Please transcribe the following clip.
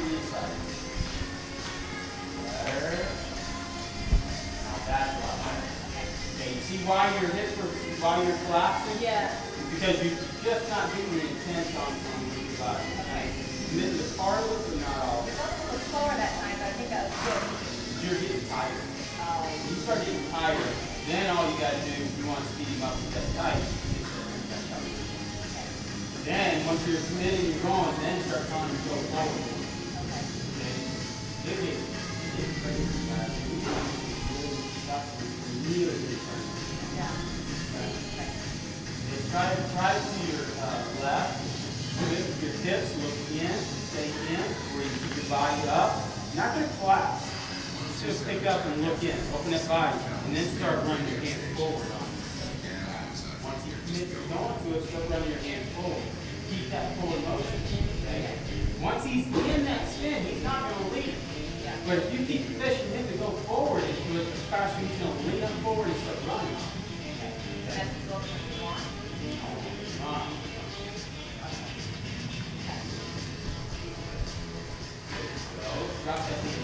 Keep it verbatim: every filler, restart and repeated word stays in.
the inside. There. Now that's a lot higher. Okay, you see why your hips are, why you're collapsing? Yeah. Because you're just not getting the intent on, on your body. Okay. Commit to part of it, but not all of it. I was a little slower that time, but I think I was good. You're getting tired. Oh. When you start getting tired, then all you got to do, if you want to speed him up with that tight, then, once you're committed and you're going, then start telling him to go forward. Okay. Okay? Get it. Get it crazy, guys. We want to really stuff really good turn. Yeah. Okay? Okay. Try, try to your uh, left. Commit with your hips. Look in. Stay in. Where you keep your body up. You're not going to collapse. Just pick up and look in. Open that body. And then start running your hand forward on it. Once you commit to going to it, start running your hand forward. Keep that forward motion. Okay? Once he's in that spin, he's not going to leave. But if you keep pushing him to go forward into it, the faster he's going to lean up forward and start running. Okay? That's the goal that you want. Uh, so, drop that